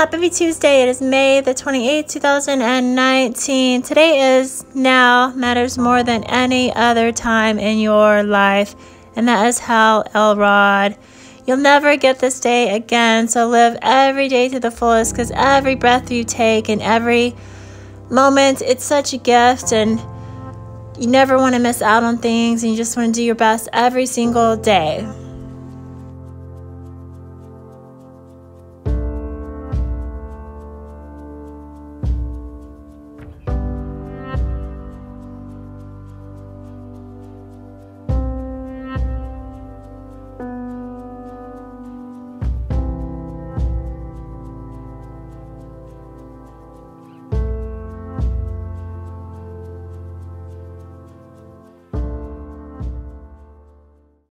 Happy Tuesday. It is May the 28th, 2019. Today is now matters more than any other time in your life. And that is Hal Elrod. You'll never get this day again. So live every day to the fullest, because every breath you take and every moment, it's such a gift. And you never want to miss out on things. And you just want to do your best every single day.